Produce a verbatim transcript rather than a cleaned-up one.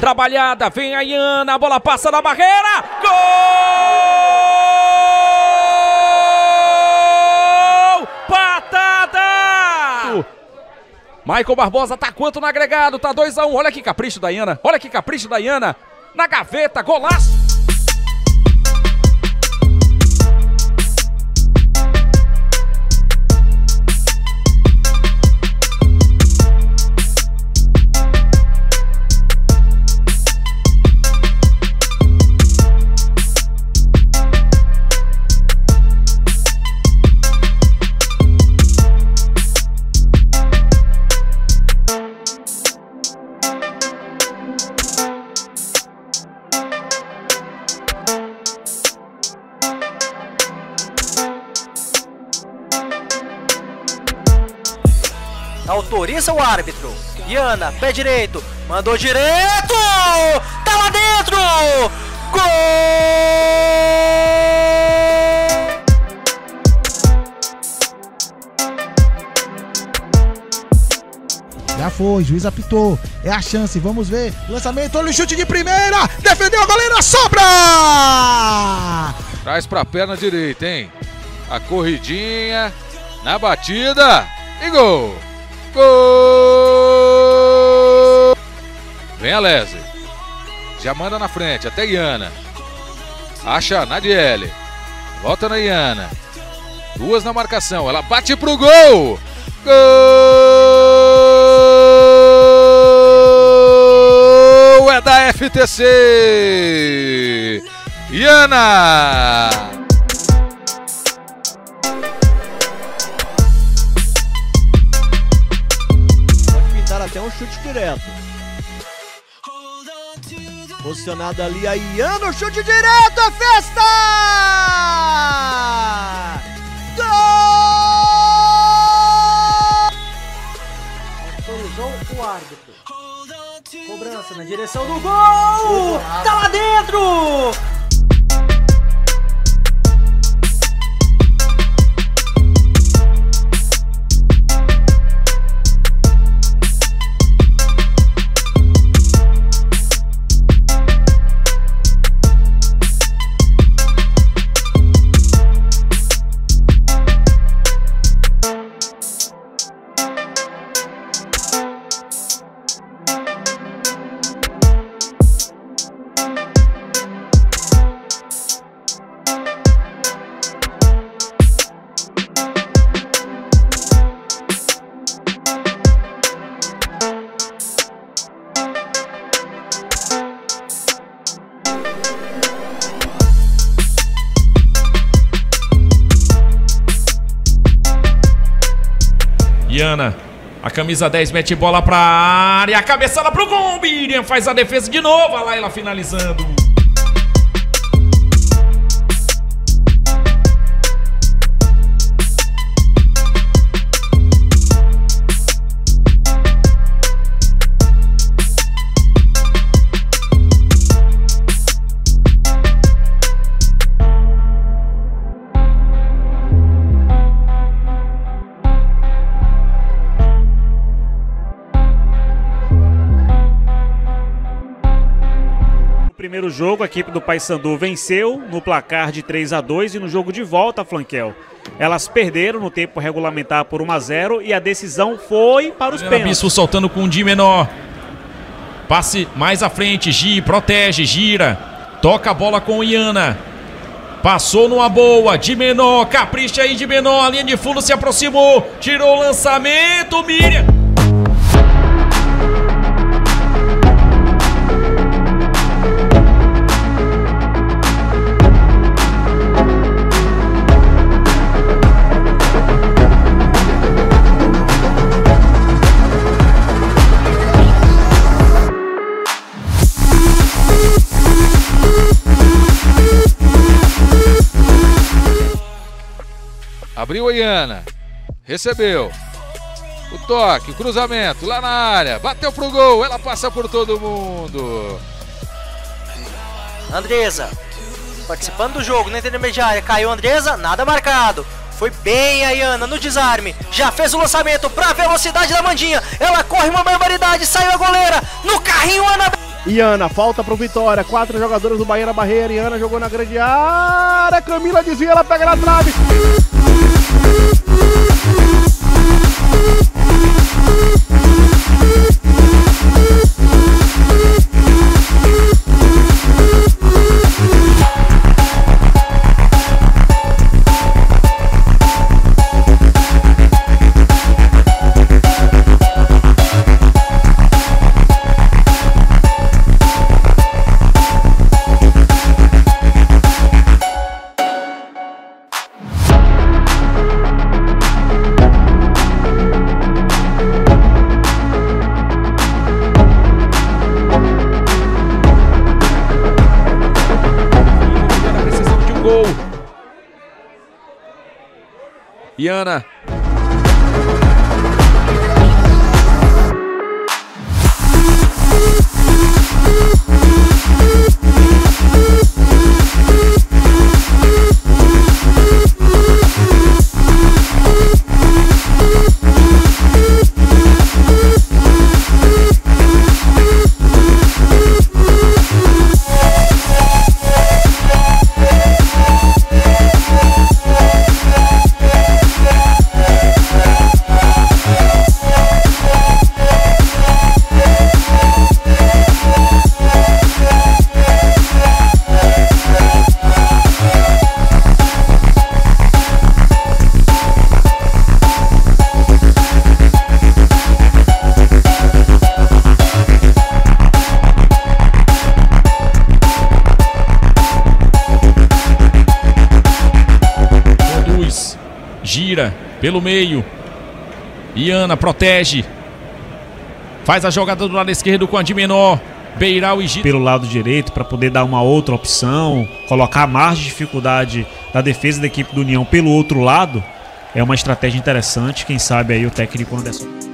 trabalhada, vem a Iana, a bola passa na barreira, gol! Patada! Michael Barbosa tá quanto no agregado, tá dois a um, olha que capricho da Iana, olha que capricho da Iana, na gaveta, golaço! Autoriza o árbitro. Iana, pé direito, mandou direto! Tá lá dentro! Gol! Já foi, juiz apitou. É a chance, vamos ver. Lançamento, olha o chute de primeira. Defendeu a goleira, sobra! Traz pra perna direita, hein? A corridinha, na batida e gol! Gol! Vem a Leslie. Já manda na frente, até Iana. Acha Nadiele. Volta na Iana. Duas na marcação, ela bate pro gol! Gol! É da F T C! Iana! Até um chute direto. Posicionado ali a Iana, chute direto, a festa! Gol! Autorizou o árbitro. Cobrança na direção do gol! Tá lá dentro! Iana, a camisa dez mete bola pra área, a cabeçada pro gol, Miriam faz a defesa de novo, a Laila finalizando. Primeiro jogo, a equipe do Paysandu venceu no placar de três a dois e no jogo de volta, Flanquel, elas perderam no tempo regulamentar por um a zero e a decisão foi para os pênaltis. Bispo soltando com o Di menor. Passe mais à frente, Gi protege, gira. Toca a bola com Iana. Passou numa boa, Di menor, capricha aí Di menor, a linha de fundo se aproximou, tirou o lançamento, Miriam. Abriu a Iana. Recebeu. O toque, o cruzamento lá na área. Bateu pro gol. Ela passa por todo mundo. Andresa, participando do jogo na intermediária. Caiu a Andresa, nada marcado. Foi bem a Iana no desarme. Já fez o lançamento pra velocidade da Mandinha. Ela corre uma barbaridade. Saiu a goleira. No carrinho, Ana... Iana, falta pro Vitória. Quatro jogadores do Bahia na barreira. Iana jogou na grande área. Camila desvia, ela pega na trave. Gol. Iana. Gira pelo meio. Iana protege. Faz a jogada do lado esquerdo com a de menor. Beiral e Gira pelo lado direito para poder dar uma outra opção, colocar mais dificuldade da defesa da equipe do União pelo outro lado. É uma estratégia interessante. Quem sabe aí o técnico Anderson.